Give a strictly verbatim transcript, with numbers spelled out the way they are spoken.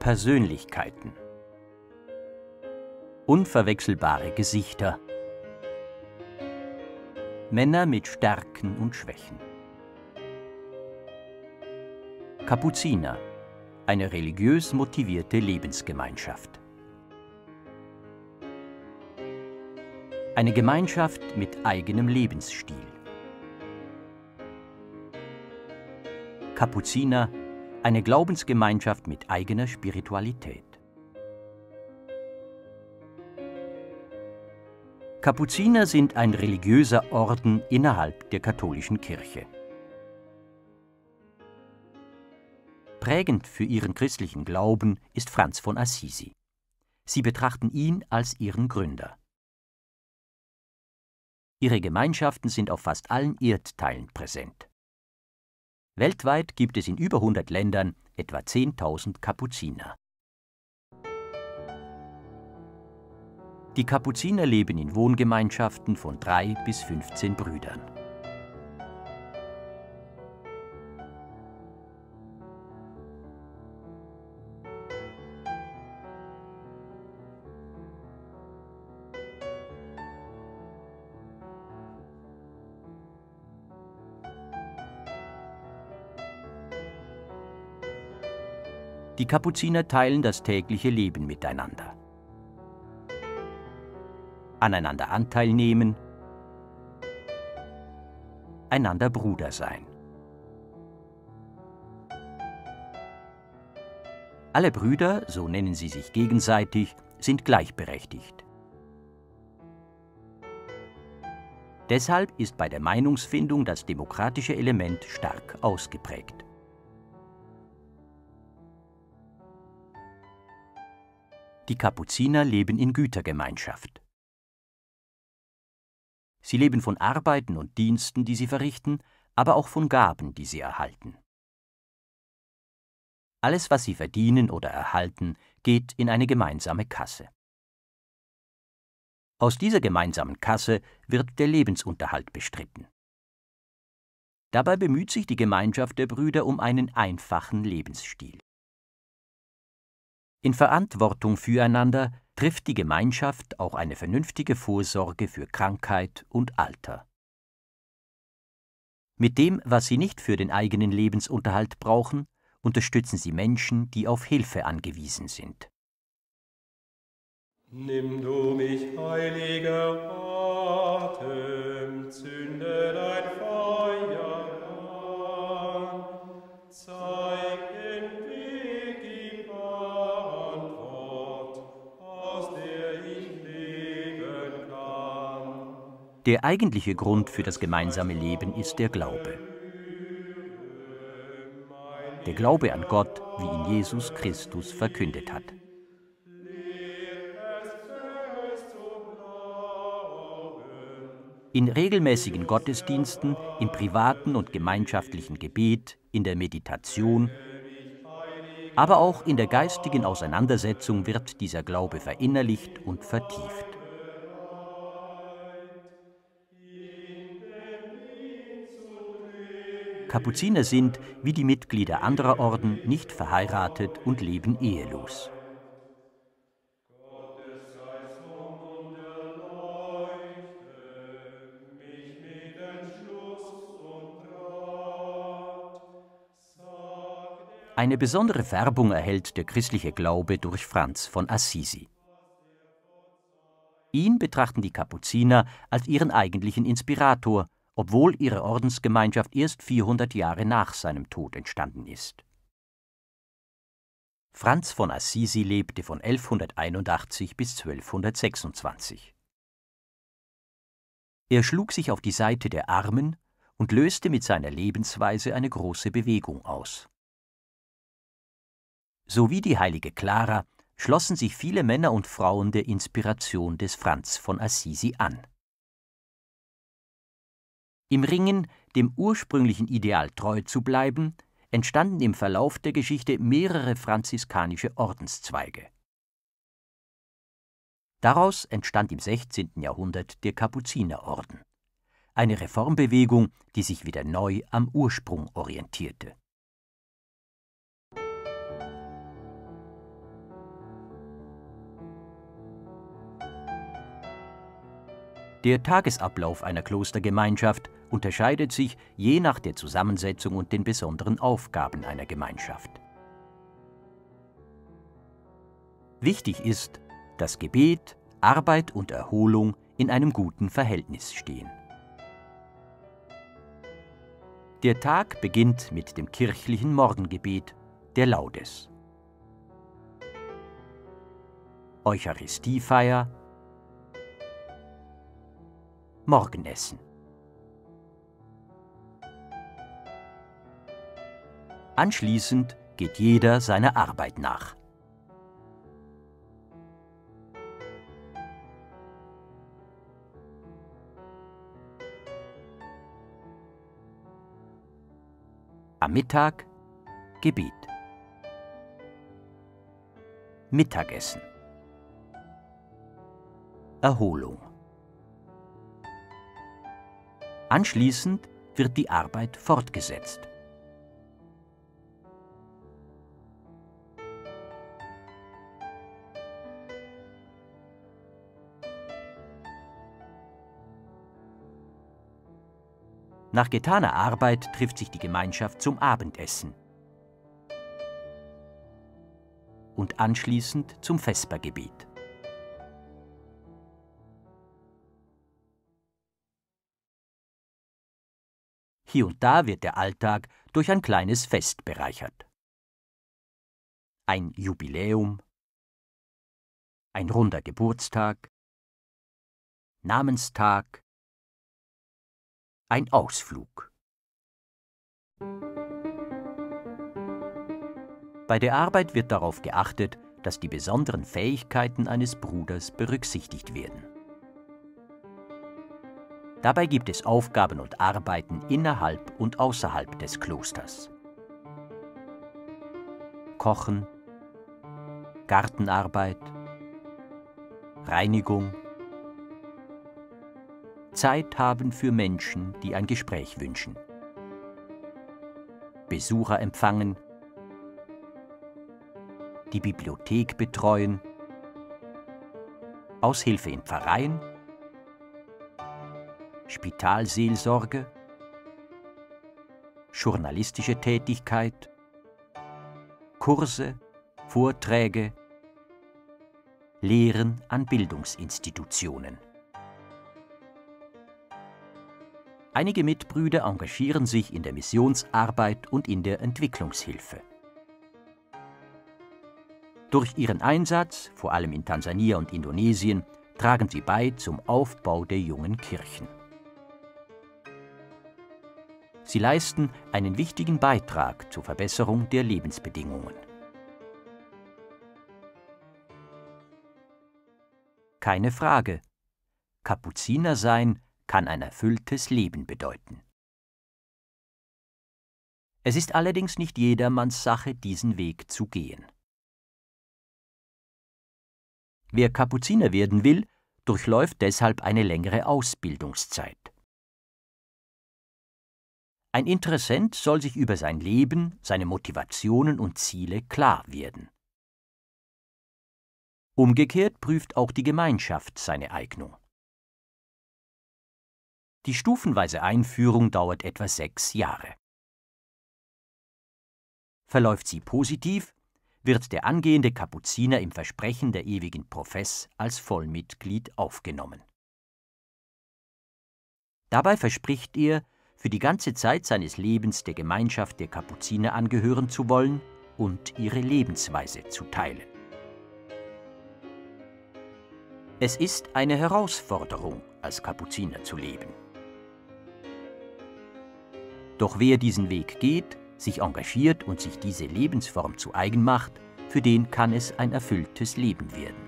Persönlichkeiten. Unverwechselbare Gesichter. Männer mit Stärken und Schwächen. Kapuziner, eine religiös motivierte Lebensgemeinschaft. Eine Gemeinschaft mit eigenem Lebensstil. Kapuziner, eine Glaubensgemeinschaft mit eigener Spiritualität. Kapuziner sind ein religiöser Orden innerhalb der katholischen Kirche. Prägend für ihren christlichen Glauben ist Franz von Assisi. Sie betrachten ihn als ihren Gründer. Ihre Gemeinschaften sind auf fast allen Erdteilen präsent. Weltweit gibt es in über hundert Ländern etwa zehntausend Kapuziner. Die Kapuziner leben in Wohngemeinschaften von drei bis fünfzehn Brüdern. Die Kapuziner teilen das tägliche Leben miteinander. Aneinander Anteil nehmen, einander Bruder sein. Alle Brüder, so nennen sie sich gegenseitig, sind gleichberechtigt. Deshalb ist bei der Meinungsfindung das demokratische Element stark ausgeprägt. Die Kapuziner leben in Gütergemeinschaft. Sie leben von Arbeiten und Diensten, die sie verrichten, aber auch von Gaben, die sie erhalten. Alles, was sie verdienen oder erhalten, geht in eine gemeinsame Kasse. Aus dieser gemeinsamen Kasse wird der Lebensunterhalt bestritten. Dabei bemüht sich die Gemeinschaft der Brüder um einen einfachen Lebensstil. In Verantwortung füreinander trifft die Gemeinschaft auch eine vernünftige Vorsorge für Krankheit und Alter. Mit dem, was sie nicht für den eigenen Lebensunterhalt brauchen, unterstützen sie Menschen, die auf Hilfe angewiesen sind. Nimm du mich, heiliger Atem, zünde dein Feuer an, zeig den Weg, gib Antwort, aus der ich leben kann. Der eigentliche Grund für das gemeinsame Leben ist der Glaube. Der Glaube an Gott, wie ihn Jesus Christus verkündet hat. In regelmäßigen Gottesdiensten, im privaten und gemeinschaftlichen Gebet, in der Meditation, aber auch in der geistigen Auseinandersetzung wird dieser Glaube verinnerlicht und vertieft. Kapuziner sind, wie die Mitglieder anderer Orden, nicht verheiratet und leben ehelos. Eine besondere Färbung erhält der christliche Glaube durch Franz von Assisi. Ihn betrachten die Kapuziner als ihren eigentlichen Inspirator, obwohl ihre Ordensgemeinschaft erst vierhundert Jahre nach seinem Tod entstanden ist. Franz von Assisi lebte von elfhunderteinundachtzig bis zwölfhundertsechsundzwanzig. Er schlug sich auf die Seite der Armen und löste mit seiner Lebensweise eine große Bewegung aus. So wie die heilige Clara schlossen sich viele Männer und Frauen der Inspiration des Franz von Assisi an. Im Ringen, dem ursprünglichen Ideal treu zu bleiben, entstanden im Verlauf der Geschichte mehrere franziskanische Ordenszweige. Daraus entstand im sechzehnten Jahrhundert der Kapuzinerorden, eine Reformbewegung, die sich wieder neu am Ursprung orientierte. Der Tagesablauf einer Klostergemeinschaft unterscheidet sich je nach der Zusammensetzung und den besonderen Aufgaben einer Gemeinschaft. Wichtig ist, dass Gebet, Arbeit und Erholung in einem guten Verhältnis stehen. Der Tag beginnt mit dem kirchlichen Morgengebet, der Laudes. Eucharistiefeier, Morgenessen. Anschließend geht jeder seiner Arbeit nach. Am Mittag Gebet. Mittagessen. Erholung. Anschließend wird die Arbeit fortgesetzt. Nach getaner Arbeit trifft sich die Gemeinschaft zum Abendessen und anschließend zum Vespergebet. Hier und da wird der Alltag durch ein kleines Fest bereichert. Ein Jubiläum, ein runder Geburtstag, Namenstag, ein Ausflug. Bei der Arbeit wird darauf geachtet, dass die besonderen Fähigkeiten eines Bruders berücksichtigt werden. Dabei gibt es Aufgaben und Arbeiten innerhalb und außerhalb des Klosters. Kochen, Gartenarbeit, Reinigung, Zeit haben für Menschen, die ein Gespräch wünschen, Besucher empfangen, die Bibliothek betreuen, Aushilfe in Pfarreien, Spitalseelsorge, journalistische Tätigkeit, Kurse, Vorträge, Lehren an Bildungsinstitutionen. Einige Mitbrüder engagieren sich in der Missionsarbeit und in der Entwicklungshilfe. Durch ihren Einsatz, vor allem in Tansania und Indonesien, tragen sie bei zum Aufbau der jungen Kirchen. Sie leisten einen wichtigen Beitrag zur Verbesserung der Lebensbedingungen. Keine Frage, Kapuziner sein kann ein erfülltes Leben bedeuten. Es ist allerdings nicht jedermanns Sache, diesen Weg zu gehen. Wer Kapuziner werden will, durchläuft deshalb eine längere Ausbildungszeit. Ein Interessent soll sich über sein Leben, seine Motivationen und Ziele klar werden. Umgekehrt prüft auch die Gemeinschaft seine Eignung. Die stufenweise Einführung dauert etwa sechs Jahre. Verläuft sie positiv, wird der angehende Kapuziner im Versprechen der ewigen Profess als Vollmitglied aufgenommen. Dabei verspricht er, für die ganze Zeit seines Lebens der Gemeinschaft der Kapuziner angehören zu wollen und ihre Lebensweise zu teilen. Es ist eine Herausforderung, als Kapuziner zu leben. Doch wer diesen Weg geht, sich engagiert und sich diese Lebensform zu eigen macht, für den kann es ein erfülltes Leben werden.